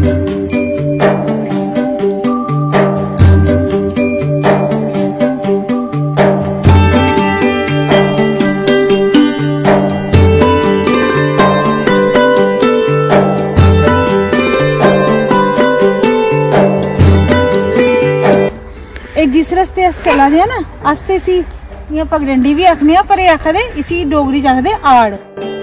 जिस रस्ते अस चला दे ना आस्ते सी इयां पगडंडी भी आखने पर आखदे इसी डोगरी च आखदे आड़।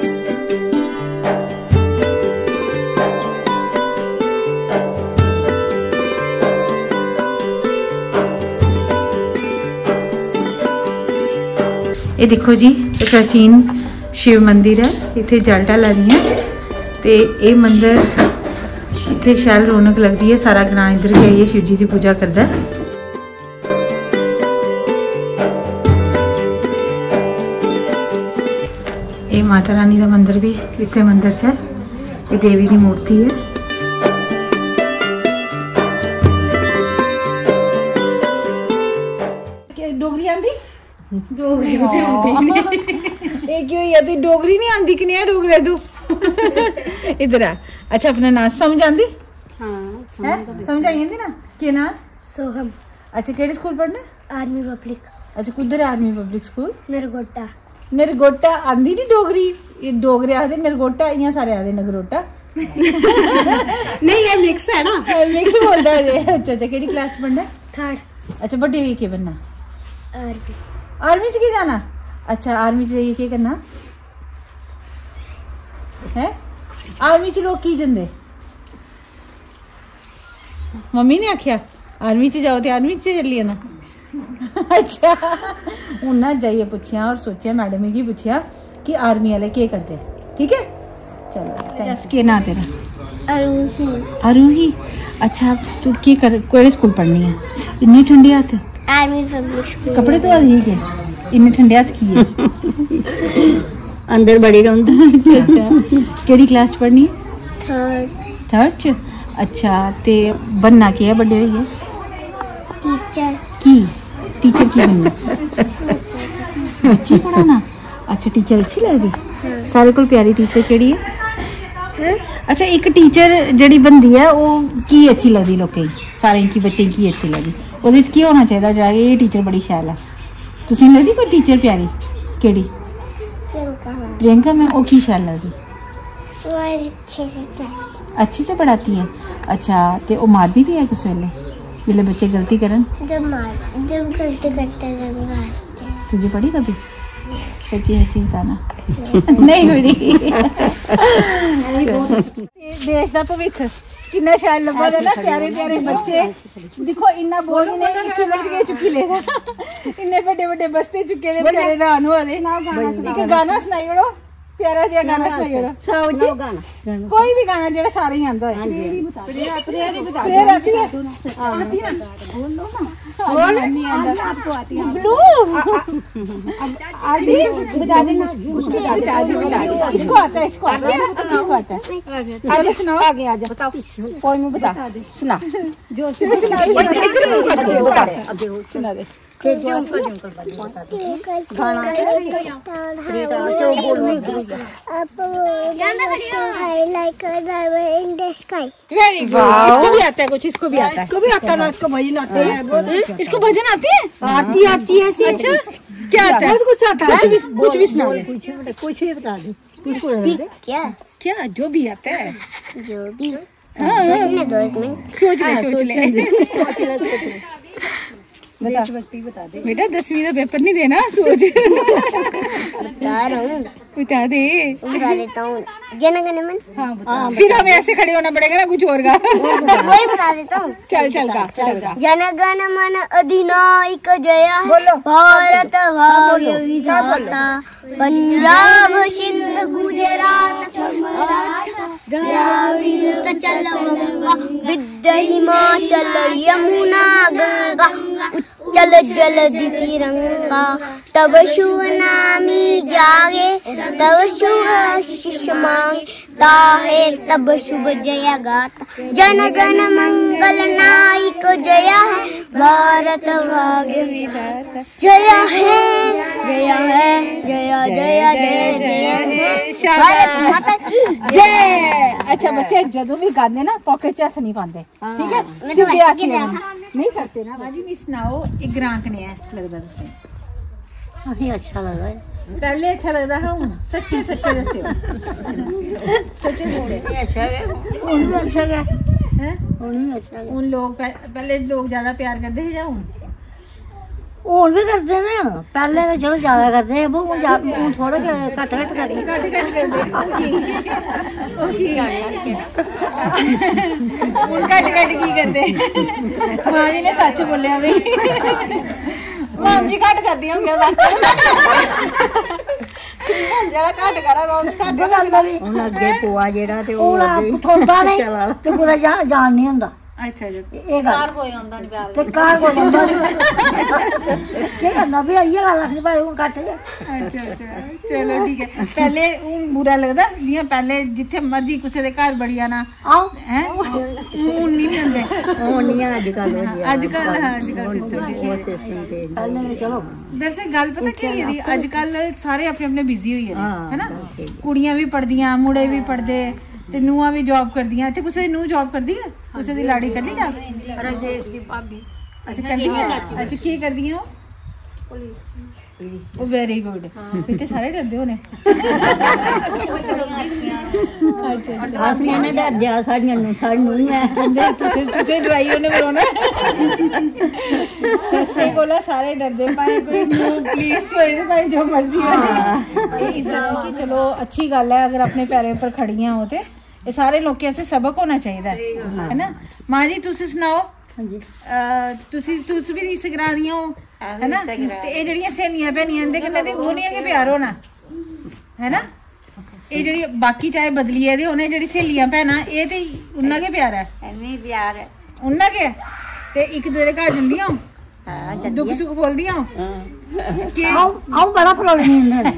ये देखो जी प्राचीन शिव मंदिर है, इत्थे जल ढाला दी है ते ये मंदिर इत्थे शैल रौनक लगती है, सारा ग्रां इधर गए आइए शिव जी की पूजा करता है। ये माता रानी का मंदिर भी इसे मंदिर से, ये देवी की मूर्ति है। डोगरी आंदी? डोगरी क्यों या तू डोगरी नहीं आंदी कि नहीं डोगरे तू? इधर आ। अच्छा अपना नाम समझ आंदी? हाँ समझ आई जंदी ना? के नाम? सोहम। अच्छा केड़े स्कूल पढ़ना? Army public. अच्छा कुधर army public school? Nagrota. Nagrota आंदी नहीं डोगरी? ये डोगरे आखदे नरगोटा, इयां सारे आखदे नगरोटा। नहीं ये मिक्स है ना, मिक्स बोलदा है। अच्छा अच्छा केड़ी क्लास च पढ़ना? थर्ड। अच्छा बड्डे होइए केह् बनना? आर्मी। आर्मी च की जाना? अच्छा आर्मी च जाइए केह् करना है? आर्मी च लोग की जंदे? मम्मी ने आख्या आर्मी च जाओ ते आर्मी च चली जाना। अच्छा हूं ना जाइए पूछया और सोचा मैडम की पूछया कि आर्मी वाले के करते, ठीक है चलो। के ना तेरा? आरूही। आरूही। अच्छा तू की कर केड़े स्कूल पढ़नी है? इन्नी ठंडी हाथ? Army public school. कपड़े तो ठीक है, इन्नी ठंडी हाथ की है? अंदर बड़ी रौंद। अच्छा अच्छा केड़ी क्लास पढ़नी है? थर्ड। थर्ड च? अच्छा ते बनना क्या है बड़े होइए? टीचर। की टीचर की बनना? बच्चे पढ़ाना। अच्छा टीचर अच्छी लगती? सारे को प्यारी टीचर केड़ी है? अच्छा एक टीचर जड़ी बनती है वो की अच्छी लगती लोकें सारे की बच्चे की अच्छी लगती? ओहदे च की होना चाहिए जो ये टीचर बड़ी शैल है? तुसें लगदी कोई टीचर प्यारी केड़ी? प्रियंका में वो की शैल लगती? अच्छे से पढ़ाती है। अच्छा तो वो मारती भी है कुछ वेले जिसले बच्चे गलती करन? जब गलती करते हैं। तुझे पढ़ी कभी? सच्ची सच्ची बताना। नहीं बड़ी। देश का भविख कितना शैल लगा ना, प्यारे प्यारे बच्चे देखो इन्ना बोल नहीं इस उम्र च चुकी लेदा इन्ने बड़े बड़े बस्ते चुके दे बेचारे रान होआ दे। एक गाना सुनाई ओड़ो प्यारा जिहा गाना सुनाई ओड़ो। सनाओ जी कोई भी गाना जेड़ा सारे ही आंदा होए। प्रेयर आती है? आती है ना बोल लो ना। बोल नहीं आंदा आपको आती है? ब्लू आरडी बता देना इसको आता है, इसको आता है ना, इसको आता है। आगे सुनाओ, आगे आ जा बताओ कोई में बता सुना जो सुना इधर बता आगे सुना दे। इसको भी आता है कुछ? इसको भी आता है? इसको भी आता है ना, इसको भजन आते हैं। इसको भजन आती है? आती आती है। अच्छा क्या आता है? कुछ आता है? कुछ भी सुना दे, कुछ भी बता दे। क्या क्या जो भी आता है? जो भी सोच ले देशभक्ति बता दे बेटा। 10वीं का पेपर नहीं देना, सोच बता दे। बता देता हूँ जन गण मन। हाँ फिर हमें ऐसे खड़े होना पड़ेगा ना कुछ और का। वही बता देता हूँ। चल चल का जन गण मन अधिनायक जया भारत भाग्य विधाता पंजाब सिंध गुजरात द्राविड़ चल गंगा विद्या हिमाचल यमुना गंगा चल जलधि तिरंगा तब शुभ नामी जागे तब शुभ आशीष मांगे ताहे तब शुभ जय गाता जन गण मंगल नायक जया है भारत भाग्य विधाता जय है जय है जय जय जय जय भारत माता की जय। अच्छा बच्चे जदों भी गाते ना पॉकेट च हथ नहीं पाते, ठीक है? सीधे हाथ नहीं करते ना। बाजी मी सुनाओ एक ग्रां कनेहा लगदा तुसें? अभी अच्छा लग रहा है, पहले अच्छा लगदा हा, हुन सच्चे सच्चे दस्सियो। सच्चे सच्चे अच्छा है, उन अच्छा है हैं? उन अच्छा है। हुन लोग पहले लोग ज्यादा प्यार करदे हे जां हुन? और भी करते हैं ना, पहले तो चलो ज्यादा करते हैं, वो थोड़ा घट घट करें घट करदे हुन घट की करदे? मां जी ने सच बोलिया वे, मां जी घट करदी होंगे जेड़ा घट करेगा उस घट करदा भी। हुन अगे पोआ जेड़ा ते ओह अगे थोड़ा नहीं ते कुदै जान नहीं हुंदा। अच्छा जी, ਇਹ ਕਾਰ ਕੋਈ ਆਉਂਦਾ ਨਹੀਂ ਪਿਆਰ ਤੇ ਕਾਰ ਕੋਈ ਆਉਂਦਾ ਕੀ ਕਰਨਾ ਵੀ ਇਹ ਗੱਲ ਆਖਣੀ ਭਾਈ ਹੁਣ ਕੱਟ ਜਾ। अच्छा अच्छा चलो ठीक है। पहले बुरा लगदा जियां पहले जिथे मर्जी किसी दे घर बड़ी आना आओ हैं, हुन नहीं मिलदे, ਹੁਣ ਨਹੀਂ ਅੱਜਕੱਲ सिस्टम ਪਹਿਲੇ ਚਲੋ दरअसल गल पता की है अजकल सारे अपने अपने बिजी होई गेदे है ना। कुड़ियां भी पढ़दियां, मुड़े भी पढ़दे ते नूहां भी जॉब करदियां। इत्थे कुसै दी नूह जॉब करदी है? कुसै दी लाड़ी करदी जा? राजेश दी भाभी अच्छा करदी है। अच्छा की करदियां? पुलिस। Oh very good. फिर ते सारे डरदे होने। अच्छा ਆਪਣੀਆਂ ਨੇ ਡਰ ਜਾ ਸਾਡੀਆਂ ਨੂੰ ਸਾਨੂੰ ਹੈ ਕਹਿੰਦੇ ਤੁਸੀਂ ਡਰਾਈ ਉਹਨੇ ਬਰੋਣਾ ਸੱਸੇ ਕੋਲਾ ਸਾਰੇ ਡਰਦੇ ਭਾਵੇਂ ਕੋਈ ਪੁਲਿਸ ਹੋਏ ਤੇ ਭਾਵੇਂ ਜੋ ਮਰਜ਼ੀ ਹੋਏ। ਇਹ ਇਜ਼ਤ ਕਿ ਚਲੋ अच्छी गल है अगर अपने पैरों पर खड़ियां हो ते ये सारे लोगों से सबक होना चाहिए है ना। मां जी तुसी सुनाओ, तुसी भी इस ग्रां दियां हो है ना, ते ये जेहड़ियां सहेलियां भैनियां इंदे कन्नै ते ओह नहीं है कि प्यार होना है ना। ये जेहड़ी बाकी चाहे बदली है ते उन्हें जेहड़ी सहेलियां भैनां ये ते उन्ना के प्यार है, ਐਵੇਂ ਪਿਆਰ ਹੈ। उन्ना के ते एक दूसरे दे घर जंदियां ਹਾਂ दुख सुख बोलदियां के ਆਓ ਬੜਾ ਪ੍ਰੋਬਲਮ ਹੁੰਦਾ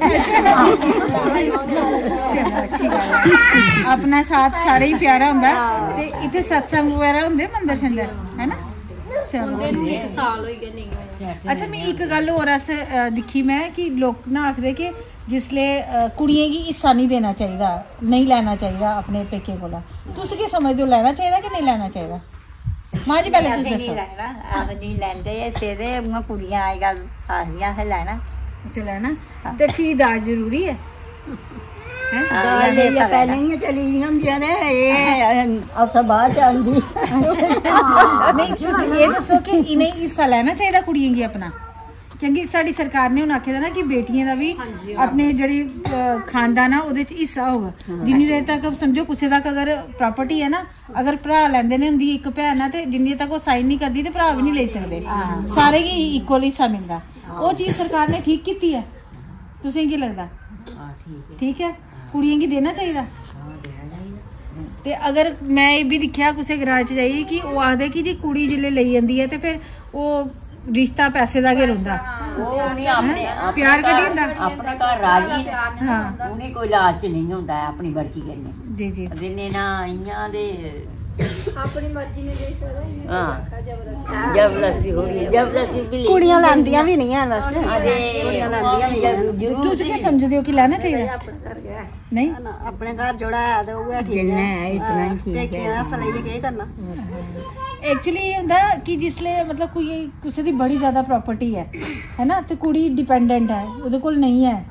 चलो अच्छी गल है। अपना साथ सारे ही प्यारा हुंदा ते इत्थे सत्संग वगैरह हुंदे मंदर शंदर है ना। चलो साल होई गए नहीं। अच्छा मैं एक गल होर अस दिक्खी मैं कि लोग ना आखदे कि जिसले कुड़ियें गी हिस्सा नहीं देना चाहिए, नहीं लैना चाहिए अपने पेके कोला, तुस की समझदे हो लैना चाहिए कि नहीं लैना चाहिए? मां जी पहले तुस दसो। ਨਹੀਂ ਲੈਂਦੇ ਐ ਸੇਰੇ ਮੈਂ ਕੁੜੀਆਂ ਆਈ ਗੱਲ ਆਹੀਆਂ ਹੈ ਲੈਣਾ अच्छा लेना ते फी दाज जरूरी है ਦਾਲ ਦੇ ਪਹਿਲਾਂ ਹੀ ਚਲੀ ਗਈਆਂ ਹੁੰਦੀਆਂ ਨੇ ਇਹ ਅਫਸਰ ਬਾਅਦ ਚ ਆਉਂਦੀ। नहीं तुस ये दसो कि इन्हें हिस्सा लेना चाहिए कुड़ियें गी अपना, क्योंकि साडी सरकार ने हुन आखे दा ना कि बेटियां दा भी अपने जेहड़ी खानदान आ ओदे च हिस्सा होगा। जिन्नी देर तक समझो कुसै तक अगर प्रॉपर्टी है ना, अगर भरा लैंदे ने हुंदी एक भैन आ ते जिन्नी तक ओह साइन नहीं करदी ते भरा भी नहीं लेई सकदे, सारे गी इक्वल हिस्सा मिलदा। ओह चीज सरकार ने ठीक कीती है, तुसें की लगदा? ठीक है, कुड़ियें गी देना चाहिए। ते अगर मैं ये भी दिक्खेआ कुसै ग्रां च जाइए कि ओह आखदे कि जी कुड़ी जिल्ले लेई जंदी है ते फिर ओह रिश्ता पैसे दा गै रौंदा, प्यार कड्ढी जंदा अपने घर राजी हां उन्हें कोई लालच नहीं होता है अपनी मर्जी करने जी जी दिने ना इयां दे ਆਪਣੀ ਮਰਜ਼ੀ ਨੇ ਦੇ ਸਕਦਾ हाँ जबरदस्ती हो रही है, जबरदस्ती भी ਕੁੜੀਆਂ ਲੈਂਦੀਆਂ ਵੀ ਨਹੀਂ ਆ ਵੈਸੇ कुड़ियां लांदियां भी तुस क्या समझदे हो कि लेना चाहिए? नहीं ਆਪਣੇ ਘਰ ਜੋੜਾ ਹੈ ਤੇ ਉਹ ਠੀਕ जिन्ना ਹੈ है इतना ही ठीक है। ਕਿਹੜਾ ਸਲਾਈ ਕੀ ਕਰਨਾ एक्चुअली ये होंदा कि जिसले मतलब कोई किसी दी बड़ी ज्यादा प्रॉपर्टी है ना ते कुड़ी डिपेंडेंट है ओदे कोल नहीं है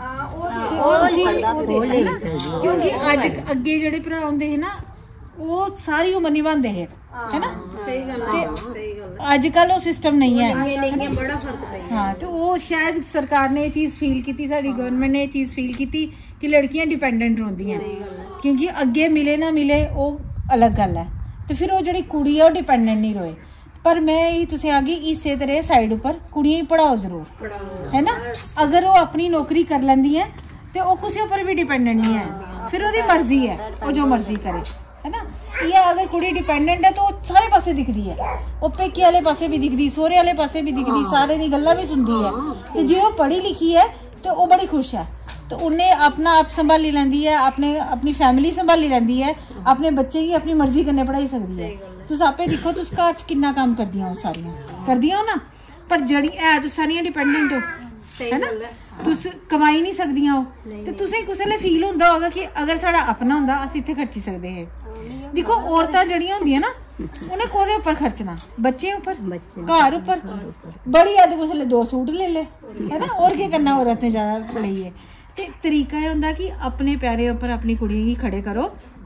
क्योंकि अज अगे जेहड़े भरा होंदे है ना वो सारी उम्र निभांदे है ना। सही गल है, सही गल है। अजकल वो सिस्टम नहीं है, बड़ा फर्क है। हाँ तो वो शायद सरकार ने ये चीज फील की, साडी गवर्नमेंट ने ये चीज फील की कि लड़कियां डिपेंडेंट होंदी हैं, क्योंकि अगे मिले ना मिले वो अलग गल है। तो फिर वो जिहड़ी कुड़ी है वो डिपेंडेंट नहीं रोए। पर मैं ये तुसें आगी हिस्से ते रहे साइड उपर कुड़ियां पढ़ाओ जरूर है ना। अगर वो अपनी नौकरी कर लैंदी है तो वो किसी उपर भी डिपेंडेंट नहीं है, फिर ओदी मर्जी है वो जो मर्जी करे है ना। ये अगर कुड़ी डिपेंडेंट है तो वो सारे पासे दिखदी है, वो पेके वाले पासे भी दिखदी, सोहरे वाले पासे भी दिखदी, सारे दी गल्लां भी सुनदी है। तो जे वो पढ़ी लिखी है तो वो बड़ी खुश है, तो उन्हें अपना आप संभाली लैंदी है, अपनी फैमिली संभाली लैंदी है, अपने बच्चे की अपनी मर्जी कन्नै पढ़ाई सकदी है। तुस आपे दिक्खो तुस घर च किन्ना कम्म करदियां हो सारियां करदियां हो ना, पर जड़ी है तुस सारियां डिपेंडेंट हो, है ना, तुस कमाई नहीं सकदियां हो, ते तुसें कुसै लै फील होंदा होगा कि अगर साढ़ा अपना होंदा अस इत्थे खर्ची सकदे हे। दिक्खो औरतां जड़ियां होंदियां ना उन्हें कोदे उप्पर खर्चना, बच्चे उप्पर, घर उप्पर, बड़ी हद कुसै लै 2 सूट ले ले, है ना, और केह् करना औरत ने ज्यादा लेइयै। ते तरीका एह् होंदा कि अपने प्यारे उप्पर अपनी कुड़ियें गी खड़े करो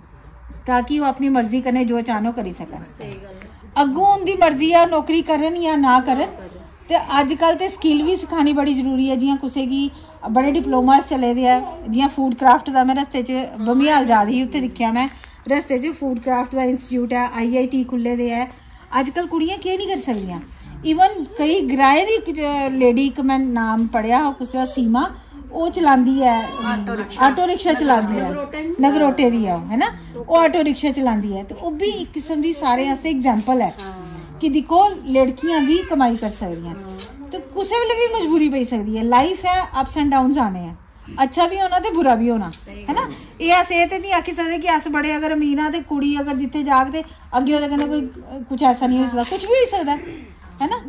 ताकि वो अपनी मर्जी कन्नै जो चाहो करी सकन। अग्गों उंदी मर्जी है नौकरी करन या ना करन, ते अजकल ते स्किल भी सिखानी बड़ी जरूरी है। जियां कुसै गी बड़े डिप्लोमास चले दे ऐ, जियां फूड क्राफ्ट दा मैं रस्ते च बमियाल जा दी ही, उत्थे दिक्खेआ मैं रस्ते च फूड क्राफ्ट दा इंस्टीट्यूट है, IIT खुल्ले दे ऐ। अजकल कुड़ियां केह् नहीं करी सकदियां, इवन कई ग्राएं दी लेडी, इक मैं नाम पढ़ेआ कुसै दा, सीमा, वो चलांदी है ऑटो रिक्शा चलांदी है, नगरोटे दी है, है ना, वो ऑटो रिक्शा चलांदी है। तो वो भी एक किस्म दी सारे आस्ते एग्जाम्पल है कि दिक्खो लड़कियां भी कमाई कर सकदियां। तो कुसै वेले भी मजबूरी पई सकदी है, लाइफ है, अप्स एंड डाउन्स आने हैं, अच्छा भी होना ते बुरा भी होना, है ना। ये अस एह् ते नहीं आखी सकदे कि अस बड़े अगर अमीर आं ते कुड़ी अगर जित्थे जाग ते अग्गे ओह्दे कन्नै कोई कुछ ऐसा नहीं होई सकदा, कुछ भी होई सकदा है ना,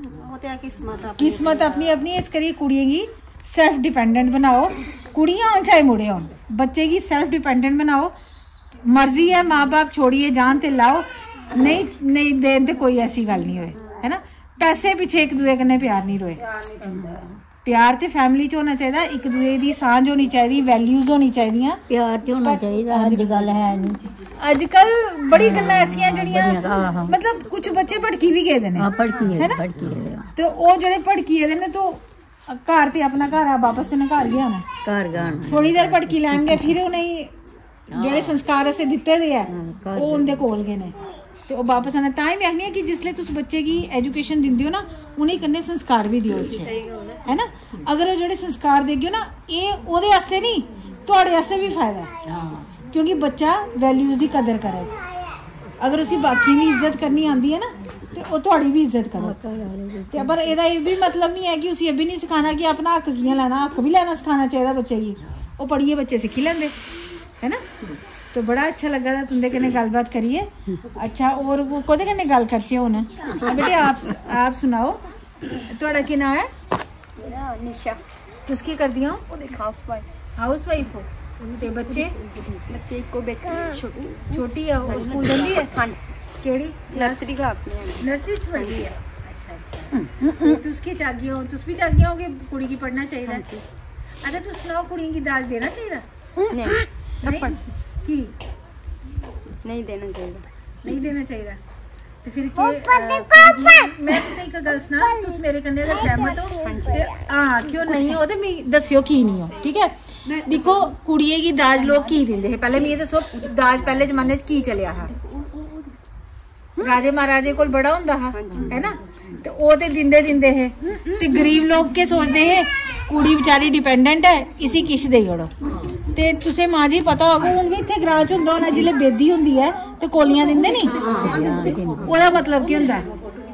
किस्मत अपनी अपनी। इस करियै कुड़ियें गी सेल्फ डिपेंडेंट बनाओ, कुड़ियां होन चाहे मुड़े होन, बच्चे गी सेल्फ डिपेंडेंट बनाओ। मर्जी है माँ बाप छोड़िए जान ते लाओ, नहीं देन ते कोई ऐसी गल नहीं होए, है ना। पैसे पिछे एक दूए कन्नै प्यार नहीं रोए, प्यार ते फैमिली च होना चाहिए, एक दूए दी सांझ होनी चाहिए, वैल्यूज होनी चाहिए, प्यार ते होना चाहिए। अजकल है नहीं, अजकल बड़ी गल्लां ऐसियां जड़ियां मतलब कुछ बच्चे भड़की भी गए ने, है ना, तो वो जेह्ड़े भड़की गेदे ने तो घर ते अपना घर आ, वापस ते घर गया ना, घर गाना थोड़ी देर भड़की लैणगे, फिर उ'नेंगी जेह्ड़े संस्कार असें दित्ते दे ऐ ओह् उं'दे कोल गै ने, ते ओह् वापस आना। तां ही मैं आखनी आं कि जिसलै तुस बच्चे गी एजुकेशन दिंदे हो ना, उ'नेंगी कन्नै संस्कार भी दियो अच्छे, है ना। अगर ओह् जेह्ड़े संस्कार देगे ना, एह् ओह्दे आस्तै नहीं, तुहाड़े आस्तै भी फायदा है, क्योंकि बच्चा वैल्यूज दी कदर करे। अगर उसी बाकियें दी इज्जत करनी आंदी है ना, ते ओह् तुहाड़ी भी इज्जत करो। ते पर एह्दा एह् भी मतलब नहीं है कि उसी एह् भी नहीं सिखाना कि अपना हक कि'यां लैना, हक भी लैना सखाना चाहिए बच्चे गी, ओह् पढ़ियै बच्चे सिक्खी लैंदे, है ना। तो बड़ा अच्छा लगा था तुंदे कन्नै गल्लबात करिए। अच्छा और कोह्दे कन्नै गल्ल करचै हुन? बेटे आप सुनाओ, तुहाड़ा केह् नाम है? निशा। तुस केह् करदियां हो? हाउस वाइफ हो, ते बच्चे को बेटी छोटी है, वो स्कूल जंदी है? हां, केड़ी नर्सरी क्लास में, नर्सरी च पढ़दी है। अच्छा तुस केह् चाहगी हो? तुस भी चाहगी हो कि कुड़ी गी पढ़ना चाहिए? अच्छा तुस सनाओ, कुड़ियें गी दाज देना चाहिए? नहीं, की नहीं देना चाहिए, नहीं देना चाहिए। तो फिर मैं तुसें इक गल सना, तुस मेरे कन्नै अगर सहमत हो ते हां क्यों नहीं हो ते मिगी दस्सियो की नहीं हो, ठीक है। दिक्खो कुड़िये गी दाज लोग की दिंदे हे, पैह्ले मिगी दस्सो दाज पैह्ले जमाने च की चलेआ हा? राजे महाराजे कोल बड़ा होंदा हा, है ना, ते ओह् ते दिंदे हे, ते गरीब लोग केह् सोचदे हे, कुड़ी बेचारी डिपेंडेंट है, इसी किश देई ओड़ो। ते तुसें मां जी पता होगा, हून भी इत्थे ग्रां च होंदा होना, जिसलै बेदी होंदी है ते कोलियां दिंदे नी, ओह्दा मतलब केह् होंदा?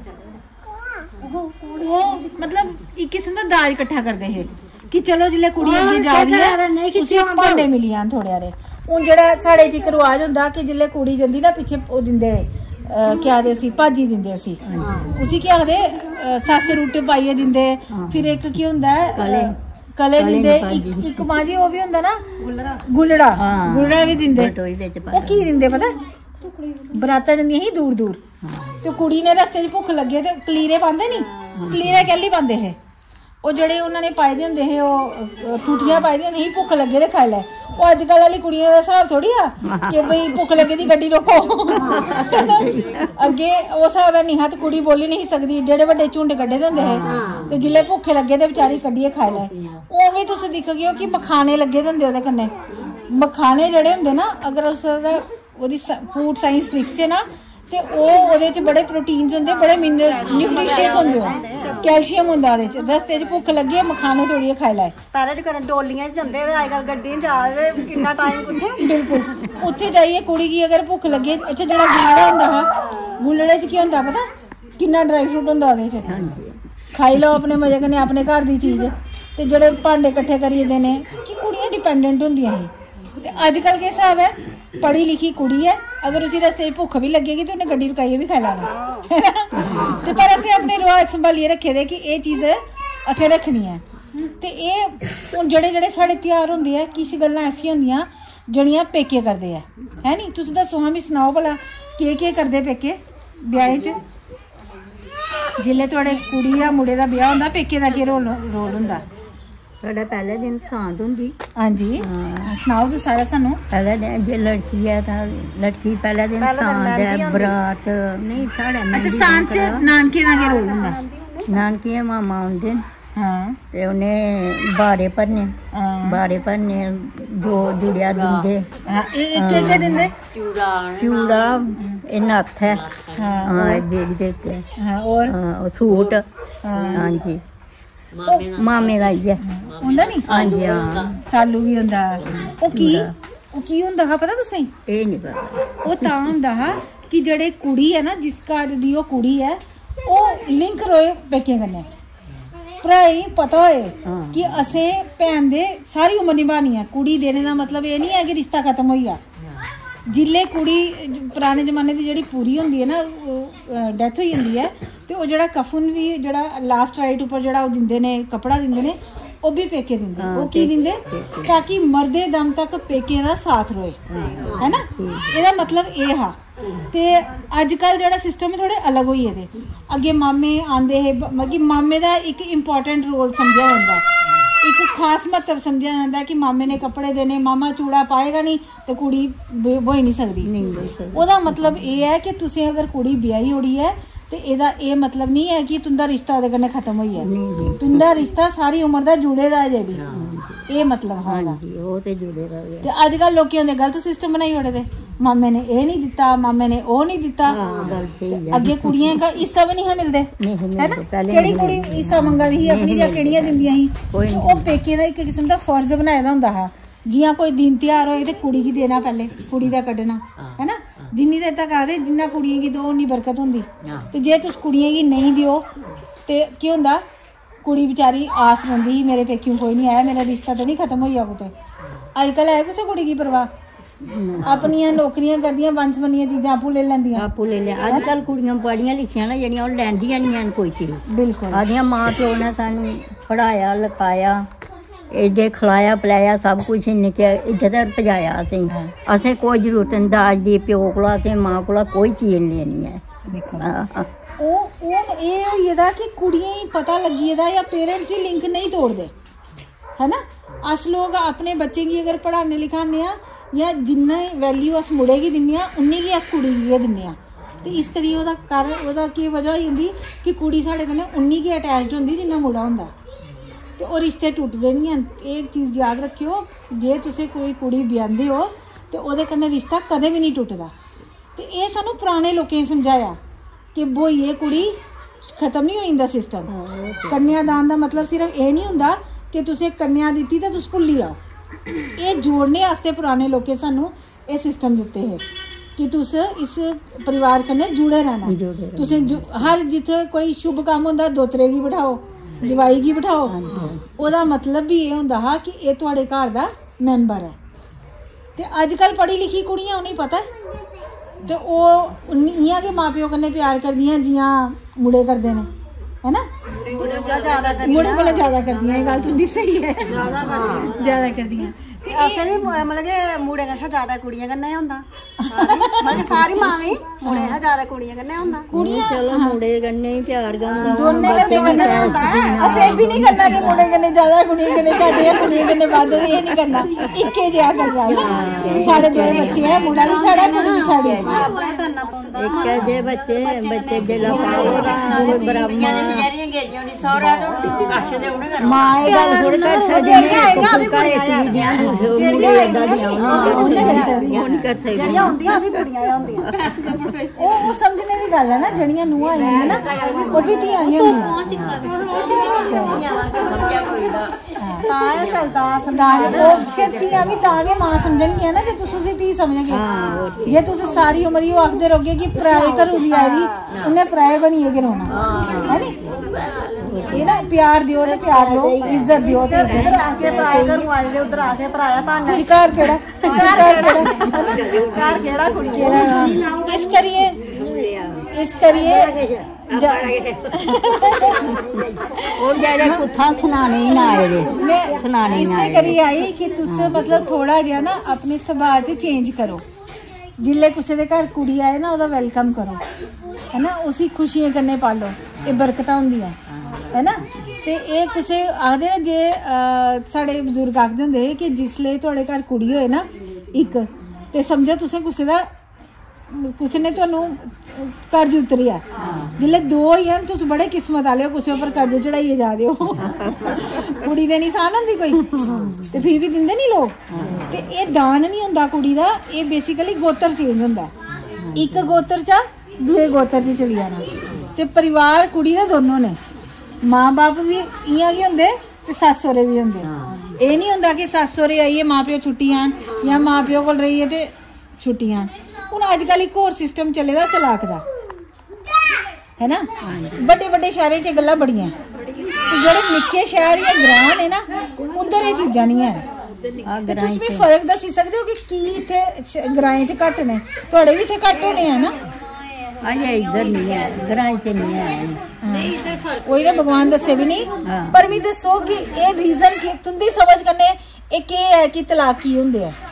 ओह् मतलब इक किस्म दा दाज किट्ठा करदे हे कि चलो जिसलै कुड़ी अग्गे जा रही है उसी भांडे मिली जान थोड़े हारे। हून जेह्ड़ा साढ़े च इक रवाज होंदा कि जिसलै कुड़ी जंदी ना, पिच्छे ओह् दिंदे क्या आखदे उसी, भाजी दिंदे उसी केह् आखदे, सस्स रुट्ट पाइयै दिंदे। फिर इक केह् होंदा है, कले दिंदे, इक मां जी ओह् भी होंदा ना गुलड़ा भी दिंदे। ओह् की दिंदे पता? बरातां जंदियां ही दूर दूर, ते कुड़ी ने रस्ते च भुक्ख लग्गे ते कलीरे पांदे नी, कलीरे कैल्ली पांदे हे? ओह् जेह्ड़े उन्होंने पाए दे होंदे हे, ओह् टूटियां पाई दियां होंदियां ही, भुक्ख लग्गे ते खाई लै। ओह् अजकल आह्ली कुड़ियें दा स्हाब थोड़ी आ कि भाई भुक्ख लग्गे दी गड्डी रोको। अग्गे ओह् स्हाब है नहीं हा, ते कुड़ी बोली नहीं सकदी, जेह्ड़े बड्डे झुंड कड्ढे दे होंदे हे, ते जिसलै भुक्खे लग्गे ते बेचारी कड्ढियै खाई लै। उ'आं तुस दिखगे कि मखाने लग्गे दे होंदे ओह्दे कन्नै, मखाने जेह्ड़े होंदे ना, अगर उस ओह्दी फूड साइंस दिखचै ना, ते ओह् ओह्दे च बड़े प्रोटीन्स होंदे, बड़े मिनरल्स न्यूट्रिशियस होंदे, कैल्शियम होंदा ओह्दे च। रस्ते च भुक्ख लग्गे मखाने तोड़ियै खाई लै। पैह्ले कन्नै डोलियां च जंदे ते अजकल गड्डी च जा दे, इन्ना टाइम कुत्थै? बिल्कुल उत्थे जाइयै कुड़ी गी अगर भुक्ख लग्गे, अच्छा जेह्ड़ा गुलड़ा होंदा हा, गुलड़े च केह् होंदा पता? किन्ना ड्राई फ्रूट होंदा ओह्दे च, खाई लैओ अपने मजे कन्नै, अपने घर दी चीज। ते जेह्ड़े भांडे कट्ठे करियै देने, कि कुड़ियां डिपेंडेंट होंदियां ही। ते अजकल केह् स्हाब है, पढ़ी लिखी कुड़ी है, अगर उसी रस्ते भुख भी लगेगी तो उन्हें गड्डी रुकाइए भी खाई लैना ते पर असें अपने रिवाज संभालिए रखे दे कि ये चीज़ असें रखनी है। ते एह् हून जेह्ड़े साढ़े ध्यार होंदे ऐ किश गल्लां ऐसियां होंदियां जेह्ड़ियां पेके करदे है नी। तुस दस्सो हां मिगी सनाओ भला केह् करदे पेके ब्याहें च? जिल्लै थुआढ़े कुड़ी या मुड़े दा ब्याह होंदा पेके दा केह् रोल होंदा? साढ़ा पैह्ले दिन सांत होंदी। हाँ जी सनाओ तुस सारा सानू। पैह्ले दिन जे लड़की है तां लड़की पैह्ले दिन सांत है बरात नहीं साढ़े। अच्छा सांत च नानके दा केह् रोल होंदा? नानके मामा औंदे न हाँ ते उ'नें बारे भरने जो जुड़िया दिंदे। केह् दिंदे? चूड़ा एह् नत्थ है हाँ देग देते और सूट हाँ जी मामे दा इ'यै होंदा नी। हाँ जी हाँ सालू भी होंदा। ओह् की होंदा हा पता तुसें? एह् नहीं पता। ओह् तां होंदा हा कि जेह्ड़े कुड़ी है ना जिस घर दी ओह् कुड़ी है ओह् लिंक रोए पेकें कन्नै। भ्राएं गी पता होए कि असें भैन दे सारी उम्र निभानी है। कुड़ी देने दा मतलब एह् नहीं है कि रिश्ता खत्म होई जा। जिल्ले कुड़ी पराने जमाने दी जेह्ड़ी पूरी होंदी है ना डैथ होई जंदी है ते ओह् जेह्ड़ा कफन भी जेह्ड़ा लास्ट राइट उप्पर जेह्ड़ा ओह् दिंदे ने कपड़ा दिंदे ने ओह् भी पेके दिंदे। ओह् की दिंदे? ताकि मरदे दम तक पेके दा साथ रोए है ना। एह्दा मतलब एह् हा। ते अजकल जेह्ड़ा सिस्टम थोड़े अलग होई गेदे। अग्गे मामे आंदे हे मतलब मामे दा इक इंपॉर्टेंट रोल समझेआ जंदा, इक खास महत्व समझेआ जंदा कि मामे ने कपड़े देने, मामा चूड़ा पाएगा नहीं तो कुड़ी बोई नहीं सकदी। ओह्दा मतलब एह् है कि तुसें अगर कुड़ी ब्याही ओड़ी है ते एह्दा एह् मतलब नहीं है कि तुंदा रिश्ता ओह्दे कन्नै खत्म होई गेआ। तुंदा रिश्ता सारी उम्र दा जुड़े दा अजें भी। एह् मतलब हा ओह् ते जुड़े दा। ते अजकल लोकें होंदे गलत सिस्टम बनाई ओड़े दे। मामे ने एह् नहीं दित्ता, मामे ने ओह् नहीं दित्ता। अग्गे कुड़ियें का हिस्सा भी नहीं हा मिलदे है ना। केह्ड़ी कुड़ी हिस्सा मंगा दी ही अपनी जां केह्ड़ियां दिंदियां ही? ओह् पेके दा इक किस्म दा फर्ज बनाए दा होंदा हा। जियां कोई दिन ध्यार होए ते कुड़ी गी देना पैह्ले, कुड़ी दा कड्ढना है ना। जिन्नी देर तक आखदे जिन्ना कुड़ियें गी दो उन्नी बरकत होंदी। ते जे तुस कुड़ियें गी नहीं देओ ते केह् होंदा? कुड़ी बेचारी आस रौंह्दी ही मेरे पेकियों कोई नहीं आया, मेरा रिश्ता ते नहीं खत्म होई जा कुतै। अजकल है कुसै कुड़ी गी परवाह? अपनियां नौकरियां करदियां, बंस बनियां चीजां आपूं ले लैंदियां। आपूं ले लिया। अजकल कुड़ियां पढ़ियां लिखियां ना जेह्ड़ियां ओह् लैंदियां नहीं हैन कोई चीज। बिल्कुल आखदियां मां प्यो ने सानूं पढ़ाया लिखाया एह्दे खलाया पलाया सब कुछ निक्के इत्थै तक पजाया असें कोई जरूरत नहीं दाज दी प्यो कोला असें मां कोला कोई चीज लेनी है। दिक्खो हून एह् होई गेदा कि कुड़ियें गी पता लग्गी गेदा या पेरेंट्स भी लिंक नहीं तोड़दे है ना। अस लोग अपने बच्चे गी अगर पढ़ाने लिखाने आं या जिन्ना वैल्यू अस मुड़े गी दिन्ने आं उन्नी गी अस कुड़ी गी गै दिन्ने आं। ते इस करियै ओह्दा कारण ओह्दा केह् वजह होई जंदी कि कुड़ी साढ़े कन्नै उन्नी गै अटैच्ड होंदी जिन्ना मुड़ा होंदा ते ओह् रिश्ते टुटदे नहीं हैन। एह् चीज़ याद रखेओ जे तुसें कोई कुड़ी ब्याहंदे हो ते ओह्दे कन्नै रिश्ता कदें भी नहीं टुटदा। ते एह् सानूं पराने लोकें समझाया कि ब्होइयै कुड़ी खत्म नहीं होई जंदा सिस्टम। कन्यादान दा मतलब सिर्फ एह् नहीं होंदा कि तुसें कन्या दित्ती ते तुस भुल्ली जाओ। एह् जोड़ने आस्ते पुराने लोकें सानूं एह् सिस्टम दित्ते हे कि तुस इस परिवार कन्नै जुड़े रहना। तुसें हर जित्थै कोई शुभ कम्म होंदा दोतरे गी बिठाओ, जवाई गी बिठाओ। ओह्दा मतलब भी एह् होंदा हा कि एह् थुआढ़े घर दा मैंबर है। ते अजकल पढ़ी लिखी कुड़ियां उ'नेंगी पता है ते ओह् इ'यां गै मां प्यो कन्नै प्यार करदियां जियां मुड़े करदे ने है ना। मुड़े कोला ज्यादा करदियां। एह् गल्ल तुंदी स्हेई है, ज्यादा करदियां। असें भी मतलब कि मुड़े कशा ज्यादा कुड़ियां कन्नै होंदा। मतलब सारी मावें मुड़े कशा ज्यादा कुड़ियां कन्नै होंदा। कुड़ियां चलो मुड़े कन्नै ही प्यार करदा दोनों कन्नै होंदा है। असें भी नहीं करना कि मुड़े कन्नै ज्यादा कुड़ियां कन्नै घट्ट या कुड़ियां कन्नै बद्ध। एह् नहीं करना, इक्के जेहा करना। साढ़े दो बच्चे हैं, मुड़ा भी साढ़ा कुड़ी भी साढ़ी। इक्के जे बच्चे जे बराबर मां एह् गल्ल थोड़ी कर सकदी जेह्ड़ियां होंदियां ओह् भी कुड़ियां होंदियां। ओह् समझने दी गल्ल है ना। जेह्ड़ियां नूंहां आइयां ना ओह् भी धियां ही होंदियां। ਤਾਂ ਇਹ ਚੱਲਦਾ ਤਾਂ ਉਹ ਫਿਰ ਧੀਆਂ ਵੀ ਤਾਂ ਕੇ ਮਾਂ ਸਮਝਣਗੀਆਂ ਨਾ, ਜੇ ਤੁਸੀਂ ਧੀ ਸਮਝੋਗੇ। ਜੇ ਤੁਸੀਂ ਸਾਰੀ ਉਮਰ ਹੀ ਉਹ ਆਖਦੇ ਰਹੋਗੇ ਕਿ ਪਰਾਏ ਘਰੋਂ ਦੀ ਆਈ ਉਹਨੇ ਪਰਾਏ ਬਣੀ ਹੈ ਰੋਣਾ, ਹੈ ਨੀ? ਇਹ ਨਾ ਪਿਆਰ ਦਿਓ ਤੇ ਪਿਆਰ ਲਓ, ਇੱਜ਼ਤ ਦਿਓ ਤੇ ਇੱਧਰ ਆ ਕੇ ਪਰਾਏ ਘਰੋਂ ਆਏ, ਉਧਰ ਆ ਕੇ ਪਰਾਇਆ ਤਾਂ ਫਿਰ ਘਰ ਕਿਹੜਾ, ਘਰ ਕਿਹੜਾ ਕੁੜੀ ਇਸ ਕਰੀਏ ਉਹ ਜਿਹੜੇ ਕੁੱਥਾਂ ਸੁਣਾਣੇ ਹੀ ਨਾ ਆਏ ਦੇ, ਸੁਣਾਣੇ ਹੀ ਨਾ ਇਸੇ करी आई कि तुस मतलब थोड़ा जिहा ना अपने सुभाऽ च चेंज करो। जिल्ले कुसै दे घर कुड़ी आए ना ओह्दा वेलकम करो, है ना, उसी खुशियां कन्नै पालो, ये बरकतां होंदियां, है ना। ते एह् कुसै आखदे ना, जे साढ़े बजुर्ग आखदे होंदे कि जिसले तुहाडे घर कुड़ी होए ना इक, ते समझो तुसें कुसै ने तुहानू कर्ज उतरिया, जिल्ले दो ही हैं तुस बड़े किस्मत आह्ले हो, कुसै उप्पर कर्ज चढ़ाइयै जा दे हो। कुड़ी दे निशान होंदी कोई ते फ्ही बी दिंदे नी लोग। ते एह् दान नहीं होंदा कुड़ी दा, एह् बेसिकली गोत्र चेंज होंदा। इक गोत्र चा दूए गोत्र च चली जाना। ते परिवार कुड़ी दे दोनों ने, माँ बाप भी इ'यां गै होंदे ते सस्स सौह्रे भी होंदे। एह् नहीं होंदा कि सस्स सौह्रे आइयै माँ प्यो छुट्टी आन जां माँ प्यो कोल रहियै ते छुट्टी आन। हूँ अजकल एक होर सिस्टम चले दा तलाक दा, है ना। बड़े बड़े शहरें च गल्लां बड़ियां, जेह्ड़े निक्के शहर या ग्रां ने ना उद्धर एह् चीज़ां नहीं है। तुस भी फर्क दस्सी सकदे हो कि इत्थे ग्राएं च घट्ट ने, तुहाडे भी इत्थे घट्ट होने हैं ना? अजें इधर नहीं है, ग्राएं च नहीं है। कोई ना भगवान दस्से भी नहीं, पर भी दस्सो कि एह् रीजन कि तुंदी समझ कन्नै एह् केह् है कि तलाक की होंदे है?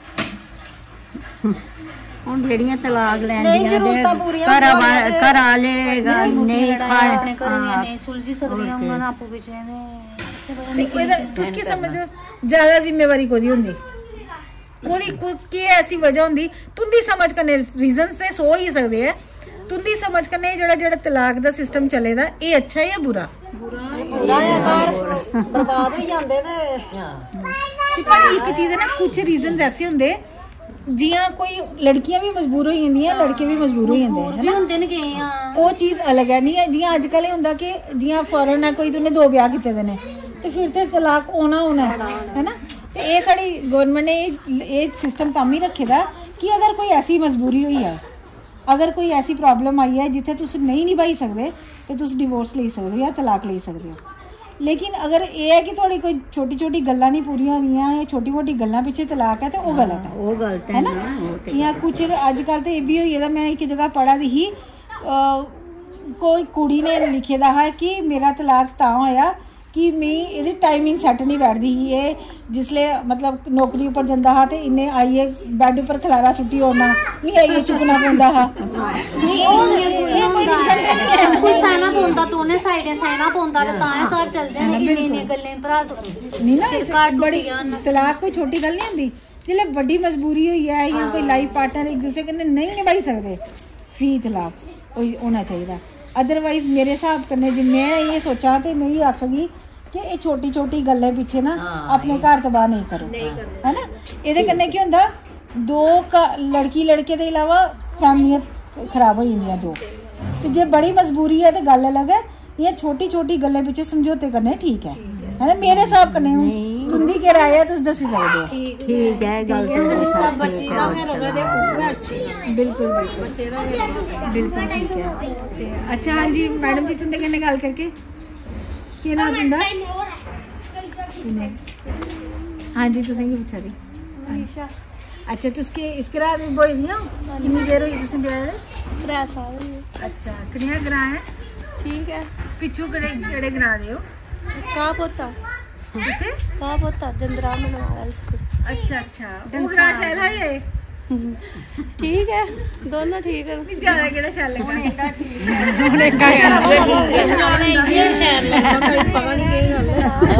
ਹੁਣ ਜਿਹੜੀਆਂ ਤਲਾਕ ਲੈਂਦੀਆਂ ਘਰ ਆਲੇ ਨਹੀਂ ਖਾਏ ਆਪਣੇ ਘਰੋਂ ਨਹੀਂ ਸੁਲਝੀ ਸਕਦੀਆਂ ਉਹਨਾਂ ਨਾਲ ਆਪੋ ਵਿੱਚ तुस की समझो ज्यादा जिम्मेवारी कोदी होंदी, कोदी केह् ऐसी वजह होंदी? तुंदी समझ कन्नै रीजंस ते सो ही सकदे है, तुंदी समझ कन्नै जेह्ड़ा तलाक दा सिस्टम चले दा एह् अच्छा है या बुरा? बुरा है, घर बर्बाद हो जांदे ते पर एक चीज है ना, कुछ रीजंस ऐसे होंदे जियां कोई लड़कियां भी मजबूर हो जांदियां, लड़के भी मजबूर हो जांदे, ਹੁੰਦੇ ਨੇ ਗਏ ਆ। ਉਹ ਚੀਜ਼ ਅਲੱਗ ਹੈ। ਨਹੀਂ ਹੈ ਜਿयां अजकल ਹੁੰਦਾ कि जियां फॉरन है कोई तूने दो ब्याह कीते दे ने ते फिर ते तलाक होना है ना। ते एह् साढ़ी गवर्नमेंट ने एह् सिस्टम तां ही रखे दा कि अगर कोई ऐसी मजबूरी होई है, अगर कोई ऐसी प्रॉब्लम आई है जित्थे तुस नहीं निभाई सकदे ते तुस डिवोर्स लेई सकदे हो या तलाक लेई सकदे हो। लेकिन अगर ये है कि थोड़ी कोई छोटी छोटी गल्लां नहीं पूरियां होंदियां या छोटी मोटी गल्लां पिछे तलाक है तो वो गलत है, वो गलत है ना। या कुछ अजकल तो ये भी होई गेदा, मैं एक जगह पढ़ा दी ही कोई कुड़ी ने लिखे दा हा कि मेरा तलाक तां होया कि मैं एह्दी टाइमिंग सैट नहीं बैठदी ही। एह् जिसले मतलब नौकरी उप्पर जंदा हा ते इन्ने आइयै बैड उप्पर खलारा सुट्टी ओड़ना, मिगी आइयै चुक्कना पौंदा हा। कोई सहना पौंदा, दोने साइडें सहना पौंदा ते तां घर चलदे ने इन्ने गल्लें भरा नहीं ना। बड़ी तलाक कोई छोटी गल नहीं होंदी, जिसले बड़ी मजबूरी होई है या कोई लाइफ पार्टनर एक दूसरे कन्नै नहीं निभाई सकदे फ्ही तलाक होना चाहिए। अदरवाइज मेरे हिसाब कन्नै जे मैं ये सोचा ते मैं ये आखगी कि ये छोटी छोटी गल्लें पिछे ना अपने घर तबाह नहीं करो, है ना। एह्दे कन्नै केह् होंदा, दो लड़की लड़के दे इलावा फैमिलियां खराब हो जांदियां दो। ते जे बड़ी मजबूरी है तो गल अलग है, ये छोटी छोटी गल्लें पिछे समझौते करने ठीक है ना। मेरे हिसाब कन्नै तुंदी केह् राय है, तुस दस्सी सकदे हो? ठीक है, गल रिश्ता बच्ची दा गै रवै ते पूरा अच्छी बिल्कुल बिल्कुल बच्चे दा गै रवै बिल्कुल ठीक है। ते अच्छा हाँ जी मैडम जी तुंदे कन्नै गल करके केह् नाम तुंदा? हाँ जी तुसें की पुच्छा दी? अनीशा। अच्छा तुस के इस ग्रां दी बोई दियां किन्नी देर होई तुसें ब्याह दे? 3 साल होई। अच्छा कनेहा ग्रां है? ठीक है। पिच्छू केड़े ग्रां दे हो? का पोता किथे? का पोता जंदरा मनवाल स्कूल। अच्छा अच्छा वो ग्रां शैल है ये? ठीक है, दोनों ठीक है। ज्यादा केड़ा शैल लगा? जाने ये शहर लगा कोई पता नहीं केही गल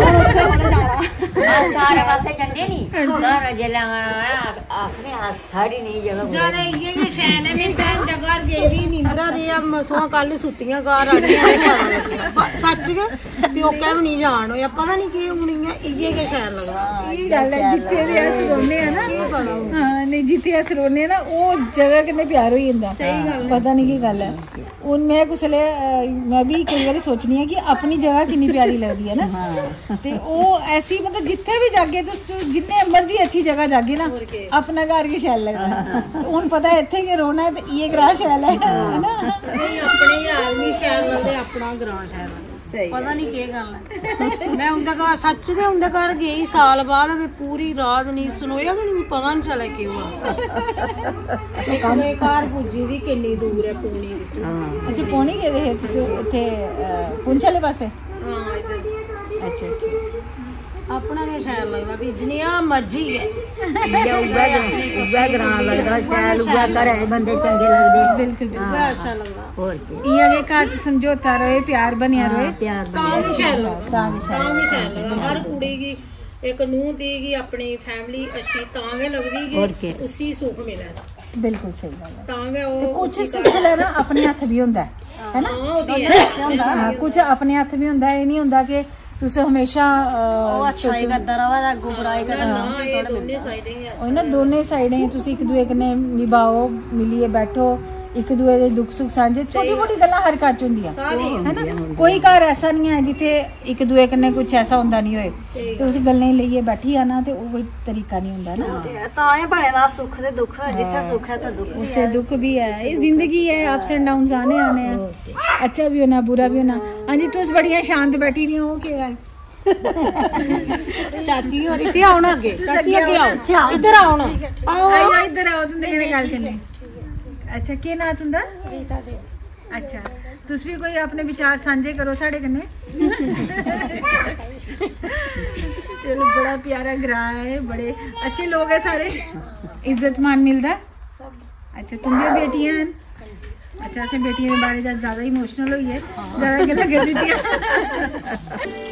है। सारे पासे जंदे नहीं घर जेला आखने साड़ी नहीं जगह जाने ये शहर है, मैं टाइम जगह गई नहीं 15 ਦੀਆਂ ਮਸੋਂ ਕੱਲ ਸੁੱਤੀਆਂ ਘਰ ਆ ਗਈਆਂ ਸੱਚ ਕੇ ਪਿਓਕੇ ਵੀ ਨਹੀਂ ਜਾਣ ਹੋਇਆ ਪਤਾ ਨਹੀਂ ਕੀ ਹੋਣੀਆਂ ਇਹ ਕੇ ਸ਼ਹਿਰ ਲਗਾ ਇਹ ਗੱਲ ਹੈ ਜਿੱਥੇ ਵੀ ਅਸੀਂ ਰੋਨੇ ਆ ਨਾ ਹਾਂ ਨਹੀਂ ਜਿੱਥੇ ਅਸੀਂ ਰੋਨੇ ਨਾ ਉਹ ਜਗ੍ਹਾ ਕਿੰਨੇ ਪਿਆਰ ਹੋਈ ਜਾਂਦਾ ਸਹੀ ਗੱਲ ਪਤਾ ਨਹੀਂ ਕੀ ਗੱਲ ਹੈ ਹੁਣ ਮੈਂ ਕੁਸਲੇ ਮੈਂ ਵੀ ਕਈ ਵਾਰੀ ਸੋਚਣੀ ਹੈ ਕਿ ਆਪਣੀ ਜਗ੍ਹਾ ਕਿੰਨੀ ਪਿਆਰੀ ਲੱਗਦੀ ਹੈ ਨਾ ਤੇ ਉਹ ਐਸੀ मतलब जिथे भी जागे तो जितने मर्जी अच्छी जगह जागे ना अपना घर की शैल लगता है हुन पता है इत्थे के रोना है ते ये ग्रां शैल है ना नहीं अपने आदमी शैल लगदे अपना ग्रां शैल सही पता नहीं की गल है मैं उनके घर सच के उनके घर गई साल बाद मैं पूरी रात नहीं सुनोया कि नहीं पता नहीं चला क्यों एक मैं घर पुजी दी कितनी दूर है पूनी अच्छा पौनी के दे तुसी इत्थे पुंछ वाले पासे हां इधर अच्छा अच्छा अपना के शैल लगदा भी जिनिया मर्जी है उगा ग्रां लगदा शैल उगा घर है बंदे चंगे लगदे बिल्कुल बिल्कुल अच्छा लगदा और की इया के घर च समझौता रहे प्यार बनिया रहे प्यार तां भी शैल लगदा तां के शैल लगदा हर कुड़ी की एक नूह दी की अपनी फैमिली अच्छी तां के लगदी कि उसी सुख मिले बिल्कुल सही गल है तां के ते ओ कुछ सिख लेना अपने हथ भी हुंदा है ना कुछ अपने हथ भी हुंदा है नहीं हुंदा कि तुसे हमेशा अच्छाई करदा रवा दा अगू बुराई करदा ना ये दोनों साइडें ही और ना दोनों साइडें तुसी एक दूए कन्नै निभाओ मिलिए बैठो एक दूए दे दुख सुख सांझे छोटी मोटी गल्लां हर घर च हुंदियां है ना कोई घर ऐसा नहीं है जिथे एक दूए कन्नै कुछ ऐसा हुंदा नहीं होए ते उस गल्लें लेइयै बैठी आना ते ओ कोई तरीका नहीं हुंदा ना तां ही बने दा सुख ते दुख जिथे सुख है ते दुख उत्थे दुख भी है ये जिंदगी है अप्स एंड डाउन्स आने आने हैं अच्छा भी होना बुरा भी होना हां जी तुस बड़ियां शांत बैठी दी हो के गल चाची होरी ते आओ ना अगे चाची अगे आओ इधर आओ ना आओ इधर आओ तुंदे कन्नै गल करनी अच्छा के नाम तुंदा रीता दे अच्छा तुस भी कोई अपने विचार सांझे करो साढ़े कन्नै चलो बड़ा प्यारा ग्रां है बड़े अच्छे लोग है सारे इज्जत मान मिलदा अच्छा तुंदी बेटियां हैं अच्छा असें बेटियां दे बारे च ज्यादा इमोशनल होई है ज्यादा गल्लां कर दित्तियां